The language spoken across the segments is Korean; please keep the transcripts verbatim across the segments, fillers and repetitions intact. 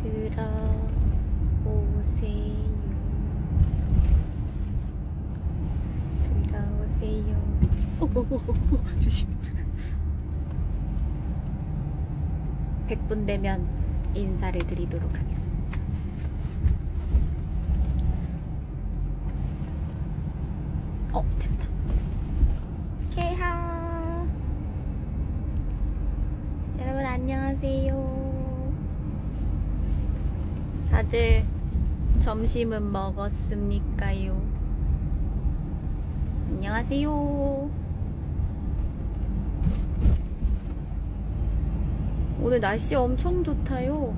들어오세요. 들어오세요. 오오오오 조심. 백 분 되면 인사를 드리도록 하겠습니다. 어, 됐다. 케하. 여러분 안녕하세요. 다들 점심은 먹었습니까요? 안녕하세요. 오늘 날씨 엄청 좋다요.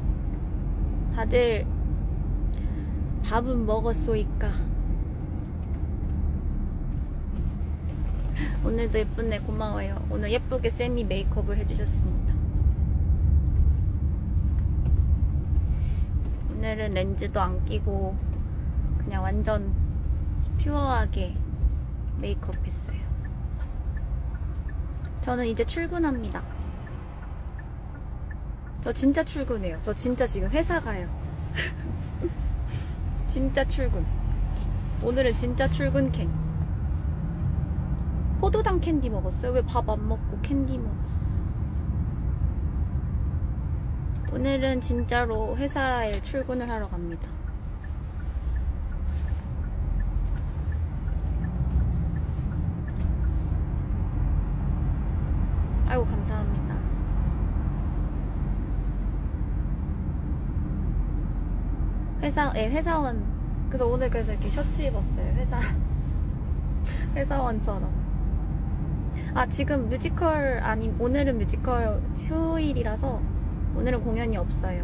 다들 밥은 먹었소이까? 오늘도 예쁜네. 고마워요. 오늘 예쁘게 쌤이 메이크업을 해주셨습니다. 오늘은 렌즈도 안 끼고 그냥 완전 퓨어하게 메이크업 했어요. 저는 이제 출근합니다. 저 진짜 출근해요. 저 진짜 지금 회사 가요. 진짜 출근. 오늘은 진짜 출근캔. 포도당 캔디 먹었어요? 왜 밥 안 먹고 캔디 먹었어? 오늘은 진짜로 회사에 출근을 하러 갑니다. 아이고 감사합니다. 회사, 예, 회사원. 그래서 오늘 그래서 이렇게 셔츠 입었어요. 회사, 회사원처럼. 아, 지금 뮤지컬, 아니, 오늘은 뮤지컬 휴일이라서 오늘은 공연이 없어요.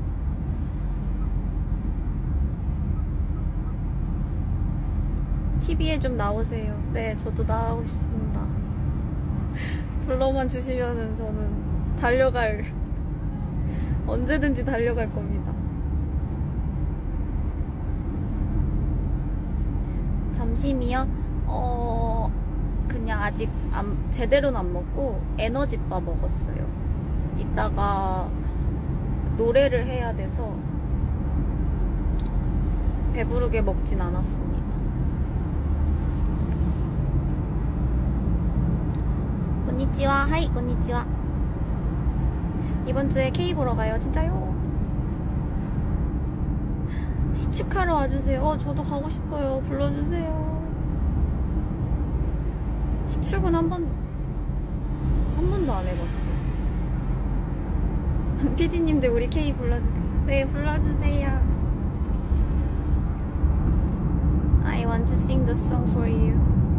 티비에 좀 나오세요. 네, 저도 나오고 싶습니다. 불러만 주시면은 저는 달려갈, 언제든지 달려갈 겁니다. 점심이요? 어... 그냥 아직 안, 제대로는 안 먹고 에너지바 먹었어요. 이따가 노래를 해야 돼서 배부르게 먹진 않았습니다. 곤니치와. 하이 곤니치와. 이번 주에 K 보러 가요. 진짜요? 시축하러 와주세요. 어, 저도 가고 싶어요. 불러주세요. 시축은 한 번, 한 번도 안 해봤어요. 피디님들 우리 K 불러주세요. 네, 불러주세요. I want to sing the song for you.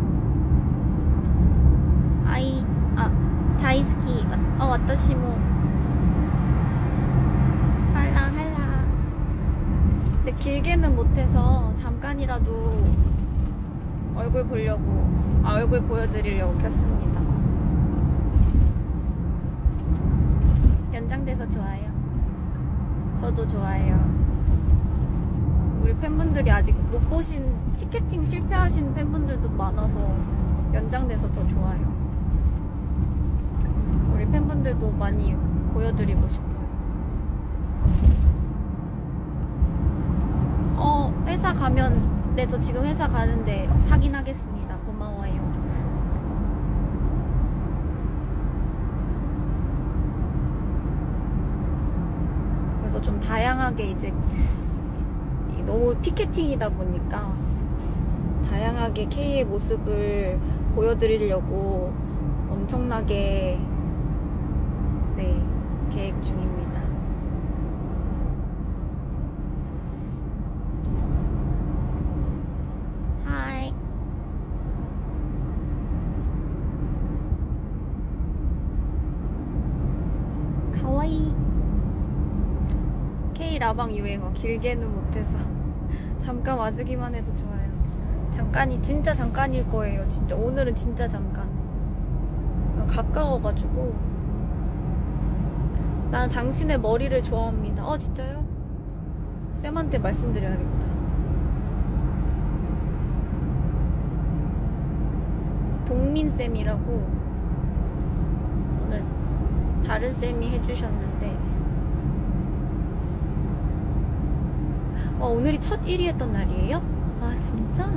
I, 아, 다이스키. 어, 와타시모. 할라, 할라. 근데 길게는 못해서 잠깐이라도 얼굴 보려고, 아, 얼굴 보여드리려고 켰습니다. 연장돼서 좋아요. 저도 좋아해요. 우리 팬분들이 아직 못 보신, 티켓팅 실패하신 팬분들도 많아서 연장돼서 더 좋아요. 우리 팬분들도 많이 보여드리고 싶어요. 어, 회사 가면, 네, 저 지금 회사 가는데 확인하겠습니다. 고마워요. 그래서 좀 다양하게 이제 너무 피켓팅이다 보니까 다양하게 K의 모습을 보여드리려고 엄청나게 네, 계획 중입니다. 하이. 가와이. K 라방 유행어 길게는 못해서 잠깐 와주기만 해도 좋아요. 잠깐이 진짜 잠깐일 거예요. 진짜 오늘은 진짜 잠깐. 가까워가지고. 난 당신의 머리를 좋아합니다. 어, 진짜요? 쌤한테 말씀드려야겠다. 동민쌤이라고 오늘 다른 쌤이 해주셨는데 어, 오늘이 첫 일 위 했던 날이에요? 아, 진짜?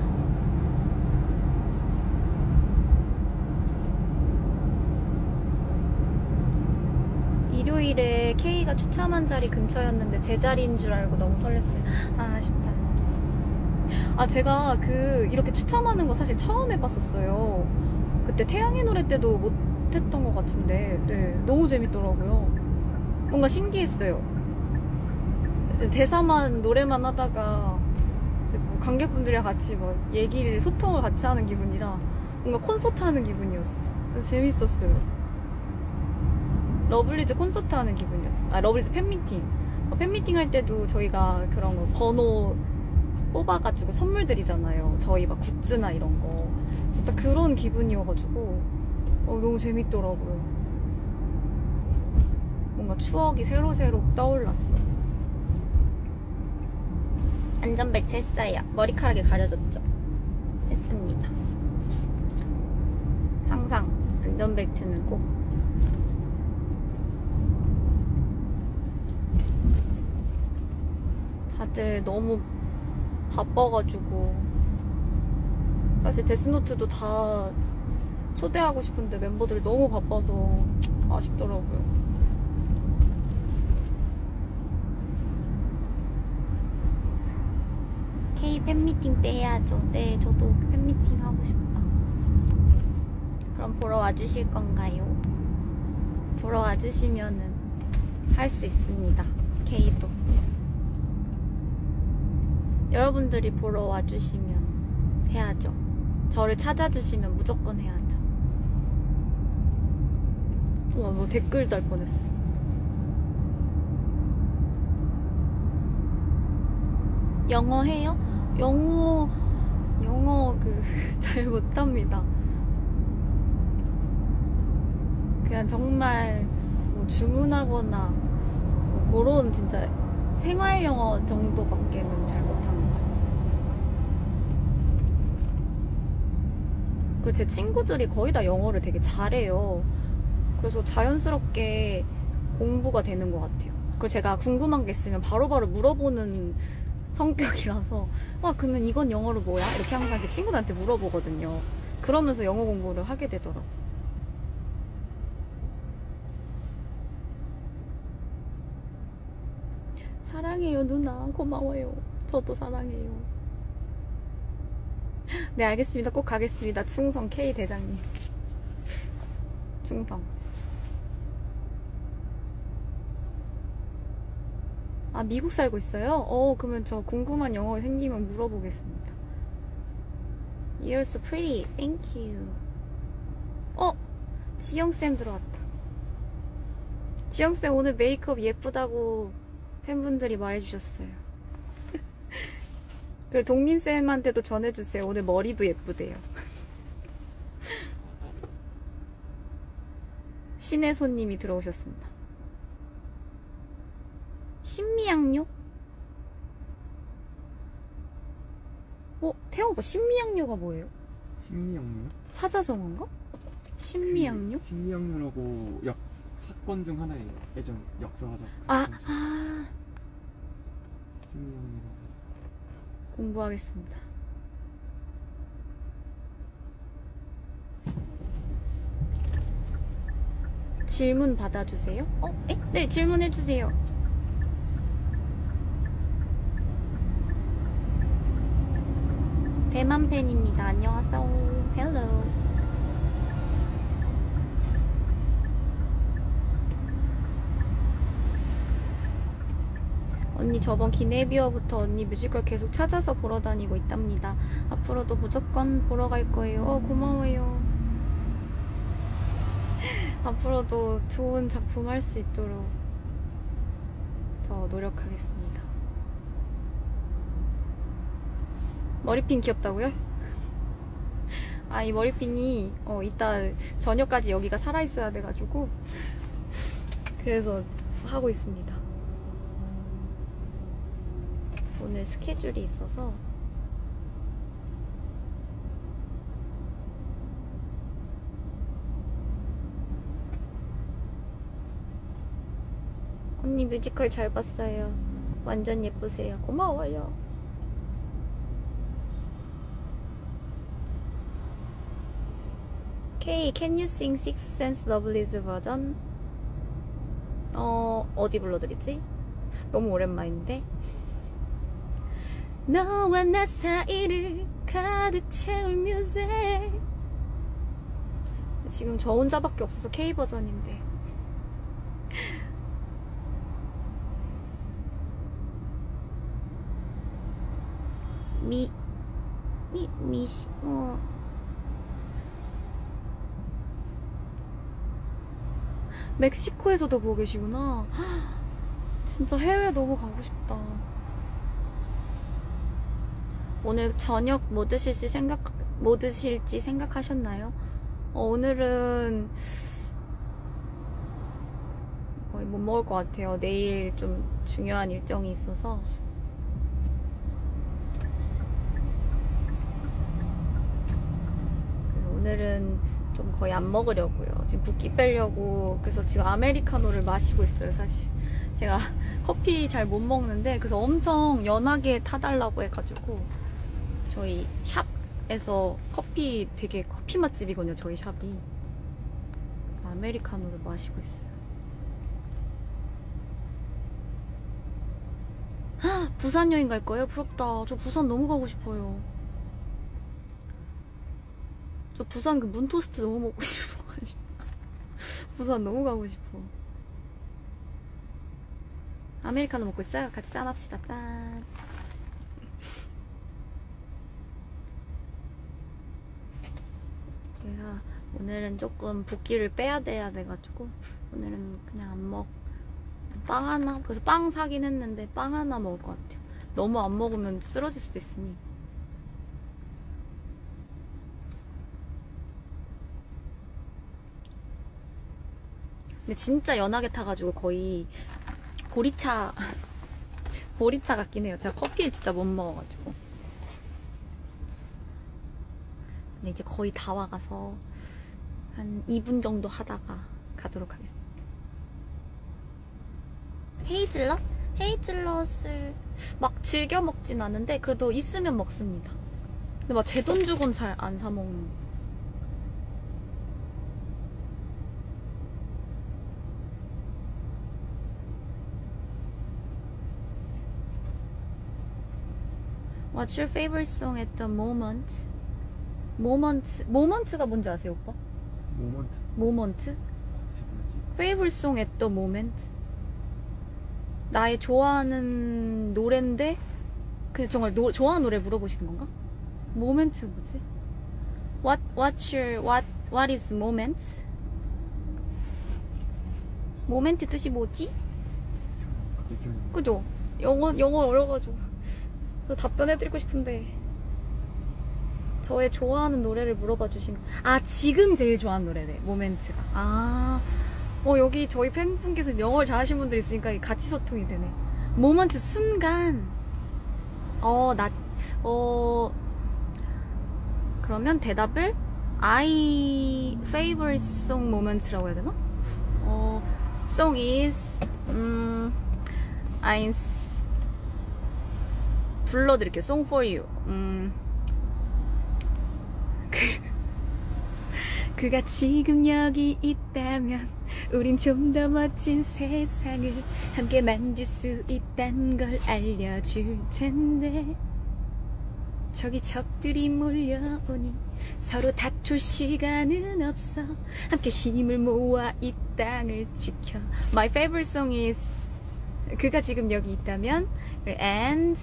일요일에 K가 추첨한 자리 근처였는데 제 자리인 줄 알고 너무 설렜어요. 아, 아쉽다. 아, 제가 그 이렇게 추첨하는 거 사실 처음 해봤었어요. 그때 태양의 노래 때도 못했던 것 같은데, 네, 너무 재밌더라고요. 뭔가 신기했어요. 대사만 노래만 하다가 이제 뭐 관객분들이랑 같이 뭐 얘기를 소통을 같이 하는 기분이라 뭔가 콘서트 하는 기분이었어. 그래서 재밌었어요. 러블리즈 콘서트 하는 기분이었어. 아, 러블리즈 팬미팅. 어, 팬미팅 할 때도 저희가 그런 거 번호 뽑아가지고 선물 드리잖아요. 저희 막 굿즈나 이런 거. 그래서 딱 그런 기분이어가지고 어, 너무 재밌더라고요. 뭔가 추억이 새로새로 떠올랐어. 안전벨트 했어요. 머리카락이 가려졌죠? 했습니다. 항상 안전벨트는 꼭. 다들 너무 바빠가지고 사실 데스노트도 다 초대하고 싶은데 멤버들이 너무 바빠서 아쉽더라고요. K 팬미팅 때 해야죠. 네, 저도 팬미팅 하고 싶다. 그럼 보러 와주실 건가요? 보러 와주시면은 할 수 있습니다. K도. 여러분들이 보러 와주시면 해야죠. 저를 찾아주시면 무조건 해야죠. 우와, 뭐 댓글 달 뻔했어. 영어 해요? 영어, 영어 그 잘 못합니다. 그냥 정말 뭐 주문하거나 뭐 그런 진짜 생활 영어 정도밖에는 잘 못합니다. 그리고 제 친구들이 거의 다 영어를 되게 잘해요. 그래서 자연스럽게 공부가 되는 것 같아요. 그리고 제가 궁금한 게 있으면 바로바로 물어보는 성격이라서 와, 그러면 이건 영어로 뭐야? 이렇게 항상 친구들한테 물어보거든요. 그러면서 영어 공부를 하게 되더라고요. 사랑해요, 누나. 고마워요. 저도 사랑해요. 네, 알겠습니다. 꼭 가겠습니다. 충성 K 대장님. 충성. 아, 미국 살고 있어요? 어, 그러면 저 궁금한 영어 생기면 물어보겠습니다. You're so pretty. Thank you. 어? 지영쌤 들어왔다. 지영쌤 오늘 메이크업 예쁘다고 팬분들이 말해주셨어요. 그리고 동민쌤한테도 전해주세요. 오늘 머리도 예쁘대요. 신의 손님이 들어오셨습니다. 신미양요? 어? 태호가 신미양요가 뭐예요? 신미양요? 사자성어인가? 신미양요? 그 신미양요라고 역 사건 중 하나예요. 예전 역사적 아, 아. 신미양요라고. 공부하겠습니다. 질문 받아주세요. 어? 에? 네, 질문해주세요. 대만 팬입니다. 안녕하세요. 헬로. 언니 저번 기네비어부터 언니 뮤지컬 계속 찾아서 보러 다니고 있답니다. 앞으로도 무조건 보러 갈 거예요. 어, 고마워요. 앞으로도 좋은 작품 할 수 있도록 더 노력하겠습니다. 머리핀 귀엽다고요? 아, 이 머리핀이 어, 이따 저녁까지 여기가 살아있어야 돼가지고 그래서 하고 있습니다. 오늘 스케줄이 있어서 언니 뮤지컬 잘 봤어요. 완전 예쁘세요. 고마워요. K, can you sing Six Sense Lovely's 버전? 어, 어디 불러드리지? 너무 오랜만인데. 너와 나 사이를 가득 채울 뮤직. 지금 저 혼자밖에 없어서 K 버전인데. 미, 미, 미시, 어. 멕시코에서도 보고 계시구나. 진짜 해외 너무 가고 싶다. 오늘 저녁 뭐 드실지 생각, 뭐 드실지 생각하셨나요? 어, 오늘은 거의 못 먹을 것 같아요. 내일 좀 중요한 일정이 있어서. 그래서 오늘은 좀 거의 안 먹으려고요. 지금 붓기 빼려고. 그래서 지금 아메리카노를 마시고 있어요, 사실. 제가 커피 잘 못 먹는데, 그래서 엄청 연하게 타달라고 해가지고 저희 샵에서 커피 되게 커피 맛집이거든요, 저희 샵이. 아메리카노를 마시고 있어요. 헉, 부산 여행 갈 거예요? 부럽다. 저 부산 너무 가고 싶어요. 저 부산 그 문토스트 너무 먹고 싶어가지고. 부산 너무 가고 싶어. 아메리카노 먹고 있어요? 같이 짠합시다. 짠. 제가 오늘은 조금 붓기를 빼야 돼야 돼가지고 오늘은 그냥 안 먹. 빵 하나? 그래서 빵 사긴 했는데 빵 하나 먹을 것 같아요. 너무 안 먹으면 쓰러질 수도 있으니. 근데 진짜 연하게 타가지고 거의 보리차 보리차 같긴 해요. 제가 커피를 진짜 못 먹어가지고. 근데 이제 거의 다 와가서 한 이 분 정도 하다가 가도록 하겠습니다. 헤이즐넛? 헤이즐넛을 막 즐겨 먹진 않은데 그래도 있으면 먹습니다. 근데 막 제 돈 주고는 잘 안 사 먹는. What's your favorite song at the moment? 모먼트, 모먼트가 뭔지 아세요, 오빠? 모먼트. 모먼트? Favorite song at the moment? 나의 좋아하는 노래인데 그 정말 노, 좋아하는 노래 물어보시는 건가? 모멘트 뭐지? What, what's your, what, what is moment? 모멘트 뜻이 뭐지? 그죠? 영어, 영어 어려가지고 저 답변해드리고 싶은데 저의 좋아하는 노래를 물어봐 주신. 아, 지금 제일 좋아하는 노래네, 모멘트가. 아, 어, 여기 저희 팬분께서 영어를 잘하시는 분들 있으니까 같이 소통이 되네. 모멘트, 순간. 어, 나, 어, 그러면 대답을 I favorite song moment라고 해야 되나? 어, song is, 음, I'm 불러드릴게요. Song for you. 음, 그, 그가 지금 여기 있다면 우린 좀 더 멋진 세상을 함께 만들 수 있단 걸 알려줄 텐데 저기 적들이 몰려오니 서로 다툴 시간은 없어 함께 힘을 모아 이 땅을 지켜. My favorite song is 그가 지금 여기 있다면 and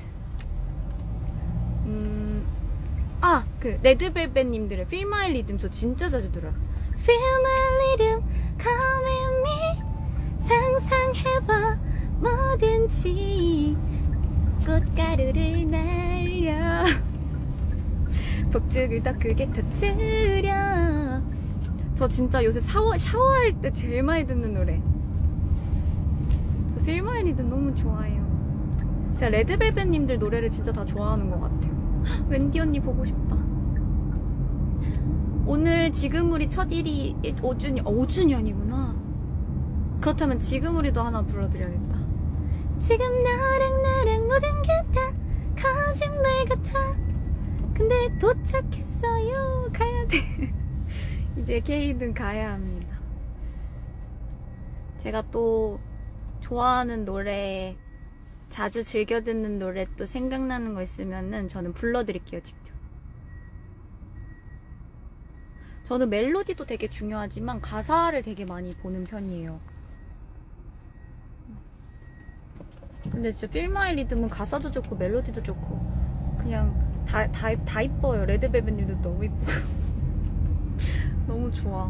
음, 아, 그 레드벨벳님들의 Feel My Rhythm 저 진짜 자주 들어요. Feel My Rhythm, come with me. 상상해봐 뭐든지 꽃가루를 날려 복죽을 더 크게 터뜨려. 저 진짜 요새 샤워, 샤워할 때 제일 많이 듣는 노래. 저 Feel My Rhythm 너무 좋아해요. 제가 레드벨벳님들 노래를 진짜 다 좋아하는 것 같아요. 웬디 언니 보고 싶다. 오늘 지금 우리 첫 일이 오 주년, 어, 오 주년이구나. 그렇다면 지금 우리도 하나 불러드려야겠다. 지금 나랑 나랑 모든 게 다 거짓말 같아. 근데 도착했어요. 가야 돼. 이제 케이는 가야 합니다. 제가 또 좋아하는 노래, 자주 즐겨 듣는 노래 또 생각나는 거 있으면은 저는 불러드릴게요, 직접. 저는 멜로디도 되게 중요하지만 가사를 되게 많이 보는 편이에요. 근데 진짜 Feel My Rhythm은 가사도 좋고 멜로디도 좋고 그냥 다, 다, 다 이뻐요. 레드벨벳님도 너무 이쁘고 너무 좋아.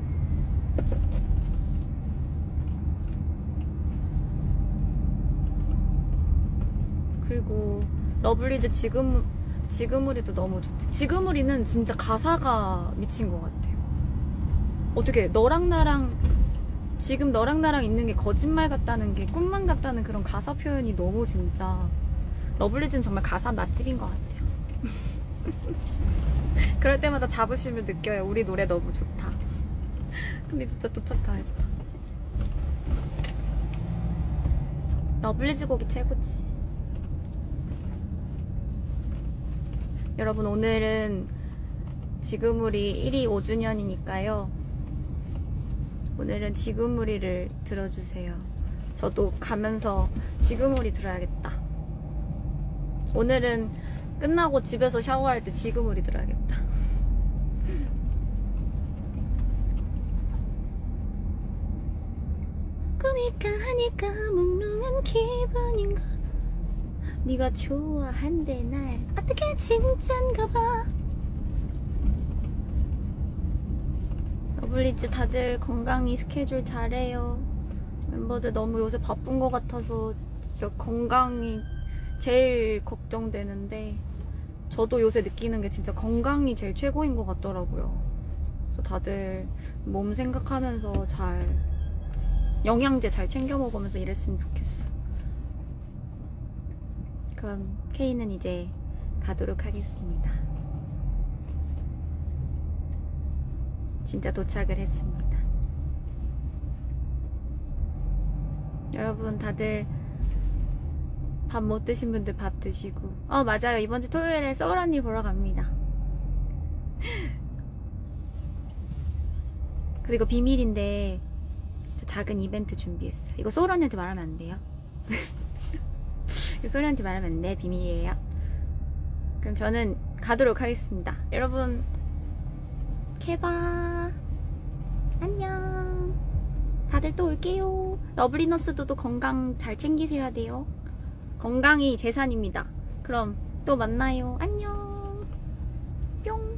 그리고 러블리즈 지금 지금 우리도 너무 좋지. 지금 우리는 진짜 가사가 미친 것 같아요. 어떻게 너랑 나랑 지금 너랑 나랑 있는 게 거짓말 같다는 게 꿈만 같다는 그런 가사 표현이 너무 진짜 러블리즈는 정말 가사 맛집인 것 같아요. 그럴 때마다 자부심을 느껴요. 우리 노래 너무 좋다. 근데 진짜 도착 다 했다. 러블리즈 곡이 최고지. 여러분 오늘은 지금 우리 일 위 오 주년이니까요. 오늘은 지금 우리를 들어주세요. 저도 가면서 지금 우리 들어야겠다. 오늘은 끝나고 집에서 샤워할 때 지금 우리 들어야겠다. 꿈일까 하니까 몽롱한 기분인가. 네가 좋아한대 날 어떻게 진짠가 봐. 러블리즈 다들 건강히 스케줄 잘해요. 멤버들 너무 요새 바쁜 것 같아서 진짜 건강이 제일 걱정되는데 저도 요새 느끼는 게 진짜 건강이 제일 최고인 것 같더라고요. 그래서 다들 몸 생각하면서 잘 영양제 잘 챙겨 먹으면서 일했으면 좋겠어. 그럼 K는 이제 가도록 하겠습니다. 진짜 도착을 했습니다. 여러분 다들 밥 못 드신 분들 밥 드시고. 어 맞아요, 이번 주 토요일에 소울 언니 보러 갑니다. 그리고 비밀인데 저 작은 이벤트 준비했어요. 이거 소울 언니한테 말하면 안 돼요. 소울 언니한테 말하면 안 돼. 비밀이에요. 그럼 저는 가도록 하겠습니다. 여러분 케바 안녕. 다들 또 올게요. 러블리너스도 또 건강 잘 챙기셔야 돼요. 건강이 재산입니다. 그럼 또 만나요. 안녕. 뿅.